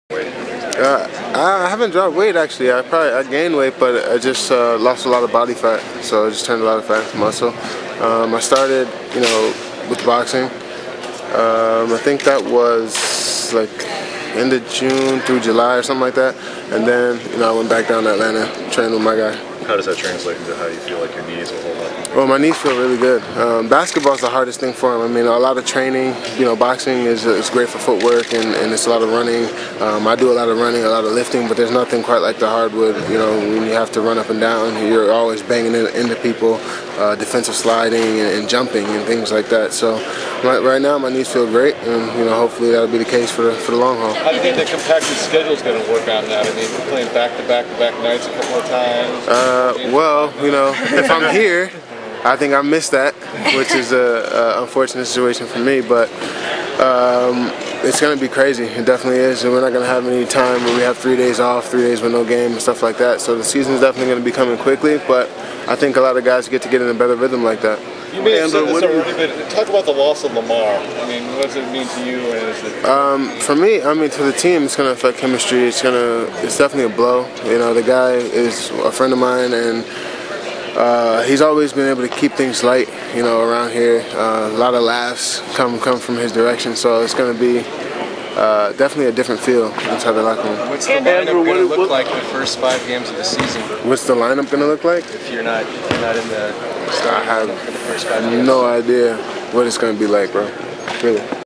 I haven't dropped weight actually. I gained weight, but I just lost a lot of body fat. So I just turned a lot of fat into muscle. I started, with boxing. I think that was like end of June through July or something like that. And then, I went back down to Atlanta, trained with my guy. How does that translate into how you feel like your knees will hold up? Well, my knees feel really good. Basketball is the hardest thing for him. I mean, a lot of training. Boxing is great for footwork and it's a lot of running. I do a lot of running, a lot of lifting, but there's nothing quite like the hardwood. When you have to run up and down, you're always banging into people, defensive sliding and jumping and things like that. So right now, my knees feel great, and hopefully that'll be the case for the long haul. How do you think the compacted schedule is going to work out now? I mean, we're playing back-to-back nights a couple of times. Well, if I'm here, I think I missed that, which is a unfortunate situation for me, but it's going to be crazy. It definitely is, and we're not going to have any time where we have 3 days off, 3 days with no game and stuff like that. So the season is definitely going to be coming quickly, but I think a lot of guys get in a better rhythm like that. You may have said this already, but talk about the loss of Lamar. I mean, what does it mean to you? For me, to the team, it's going to affect chemistry. It's definitely a blow. The guy is a friend of mine, and he's always been able to keep things light, around here. A lot of laughs come from his direction, so it's going to be definitely a different feel inside the locker room. What's the lineup going to look like the first 5 games of the season? What's the lineup going to look like? If you're not in the I have for the first 5 games. no idea what it's going to be like, bro. Really.